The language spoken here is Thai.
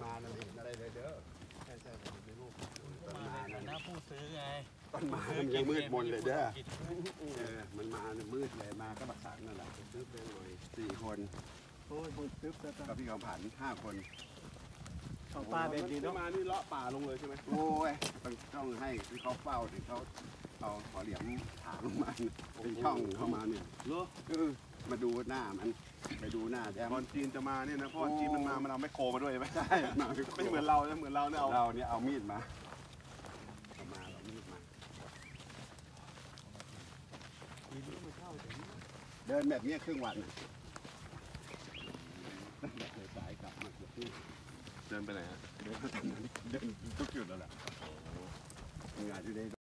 มาเราเห็นอะไรเลยเด้อใช่ในรูปต้นมาในฐานะผู้ซื้อไงต้นมามันยังมืดมนเลยเด้อมันมาเนี่ยมืดเลยมาก็บักสันนั่นแหละซื้อไปหน่อย4 คนโอ้ยมืดตึ๊บแล้วกับพี่เขาผัน5 คนเขาป่าแบบนี้เนาะมานี่เลาะป่าลงเลยใช่ไหมโอ้ยต้องให้ที่เขาเฝ้าถึงเขาเอาขอเหลี่ยมถางมาเป็นช่องเข้ามาเนี่ยมาดูหน้ามันไปดูหน้าแดมตอนจีนจะมาเนี่ยนะเพราะจีนมันมาเอาไมโครมาด้วยใช่ไหมใช่ไม่เหมือนเราเนี่ยเราเนี่ยเอามีดมาเอามีดมาเดินแบบนี้ครึ่งวันตั้งแต่สายกลับมาเกือบที่เดินไปไหนฮะเดินทุกจุดแล้วแหละงานอยู่ใน